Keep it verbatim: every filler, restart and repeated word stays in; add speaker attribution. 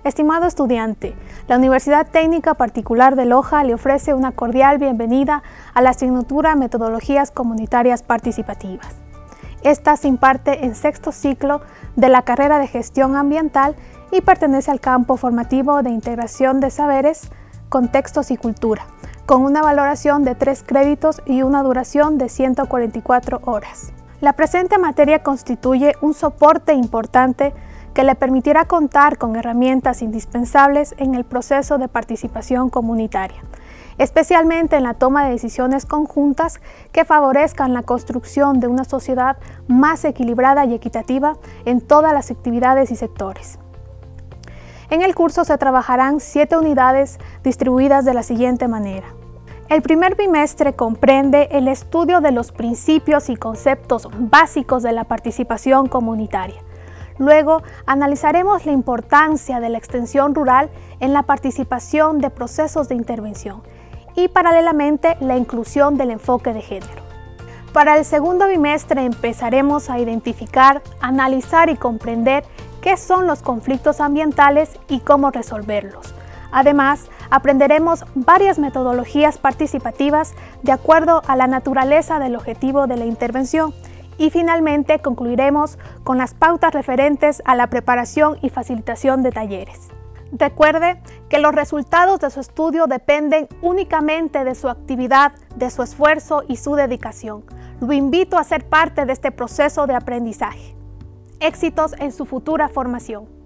Speaker 1: Estimado estudiante, la Universidad Técnica Particular de Loja le ofrece una cordial bienvenida a la asignatura Metodologías Comunitarias Participativas. Esta se imparte en sexto ciclo de la carrera de Gestión Ambiental y pertenece al campo formativo de Integración de Saberes, Contextos y Cultura, con una valoración de tres créditos y una duración de ciento cuarenta y cuatro horas. La presente materia constituye un soporte importante que le permitirá contar con herramientas indispensables en el proceso de participación comunitaria, especialmente en la toma de decisiones conjuntas que favorezcan la construcción de una sociedad más equilibrada y equitativa en todas las actividades y sectores. En el curso se trabajarán siete unidades distribuidas de la siguiente manera. El primer bimestre comprende el estudio de los principios y conceptos básicos de la participación comunitaria. Luego, analizaremos la importancia de la extensión rural en la participación de procesos de intervención y, paralelamente, la inclusión del enfoque de género. Para el segundo bimestre empezaremos a identificar, analizar y comprender qué son los conflictos ambientales y cómo resolverlos. Además, aprenderemos varias metodologías participativas de acuerdo a la naturaleza del objetivo de la intervención. Y finalmente concluiremos con las pautas referentes a la preparación y facilitación de talleres. Recuerde que los resultados de su estudio dependen únicamente de su actividad, de su esfuerzo y su dedicación. Lo invito a ser parte de este proceso de aprendizaje. Éxitos en su futura formación.